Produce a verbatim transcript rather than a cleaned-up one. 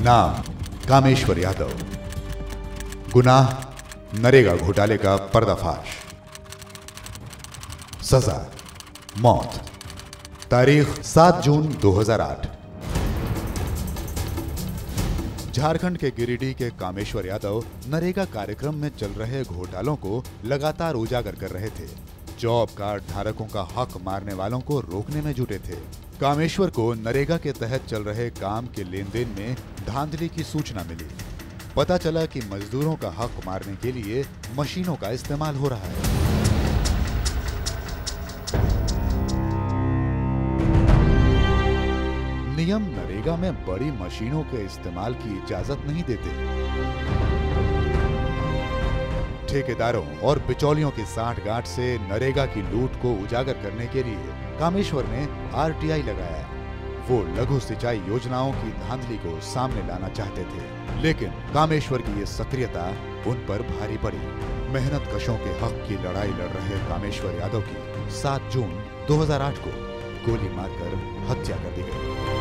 नाम कामेश्वर यादव। गुनाह नरेगा घोटाले का पर्दाफाश। सजा मौत। तारीख सात जून दो हज़ार आठ। झारखंड के गिरिडीह के कामेश्वर यादव नरेगा कार्यक्रम में चल रहे घोटालों को लगातार उजागर कर रहे थे। जॉब कार्ड धारकों का हक मारने वालों को रोकने में जुटे थे। कामेश्वर को नरेगा के तहत चल रहे काम के लेन देन में धांधली की सूचना मिली। पता चला कि मजदूरों का हक मारने के लिए मशीनों का इस्तेमाल हो रहा है। नियम नरेगा में बड़ी मशीनों के इस्तेमाल की इजाजत नहीं देते। ठेकेदारों और बिचौलियों की सांठगांठ से नरेगा की लूट को उजागर करने के लिए कामेश्वर ने आर टी आई लगाया। वो लघु सिंचाई योजनाओं की धांधली को सामने लाना चाहते थे, लेकिन कामेश्वर की ये सक्रियता उन पर भारी पड़ी। मेहनत कशों के हक की लड़ाई लड़ रहे कामेश्वर यादव की सात जून दो हज़ार आठ को गोली मारकर हत्या कर दी गई।